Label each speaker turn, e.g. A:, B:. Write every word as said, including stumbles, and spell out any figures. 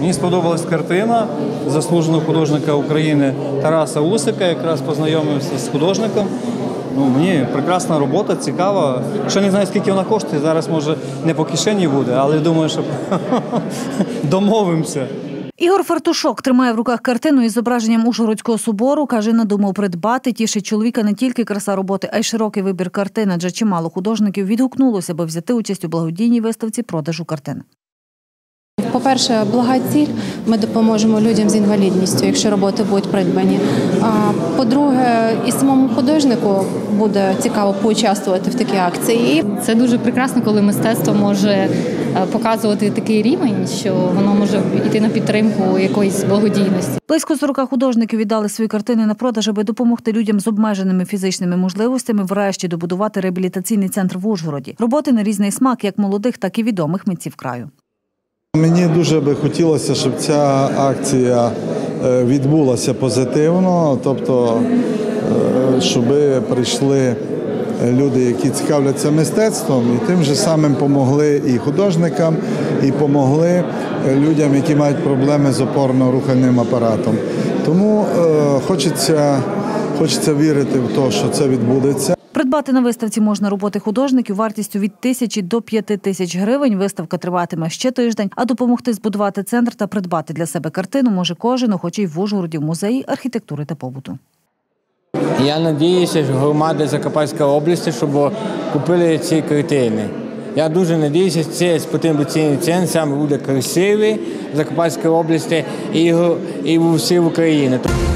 A: Мені сподобалась картина заслуженого художника України Тараса Усика, якраз познайомився з художником. Ну, мені прекрасна робота, цікава. Ще не знаю, скільки вона коштує, зараз, може, не по кишені буде, але думаю, що домовимося.
B: Ігор Фартушок тримає в руках картину із зображенням Ужгородського собору. Каже, надумав придбати. Тішить чоловіка не тільки краса роботи, а й широкий вибір картин, адже чимало художників відгукнулося, аби взяти участь у благодійній виставці продажу картин.
C: По-перше, блага ціль, ми допоможемо людям з інвалідністю, якщо роботи будуть придбані. По-друге, і самому художнику буде цікаво поучаствувати в такій акції.
D: Це дуже прекрасно, коли мистецтво може показувати такий рівень, що воно може йти на підтримку якоїсь благодійності.
B: Близько сорока художників віддали свої картини на продаж, аби допомогти людям з обмеженими фізичними можливостями врешті добудувати реабілітаційний центр в Ужгороді. Роботи на різний смак, як молодих, так і відомих митців краю.
E: Мені дуже би хотілося, щоб ця акція відбулася позитивно, тобто, щоб прийшли люди, які цікавляться мистецтвом, і тим же самим помогли і художникам, і помогли людям, які мають проблеми з опорно-рухальним апаратом. Тому хочеться, хочеться вірити в те, що це відбудеться.
B: Придбати на виставці можна роботи художників вартістю від тисячі до п'яти тисяч гривень. Виставка триватиме ще тиждень, а допомогти збудувати центр та придбати для себе картину може кожен, охочий в Ужгороді в музеї архітектури та побуту.
F: Я сподіваюся, що громади Закарпатської області, щоб купили ці картини. Я дуже сподіваюся, що цей експозиційний центр саме буде красивий в Закарпатській області і в усій Україні.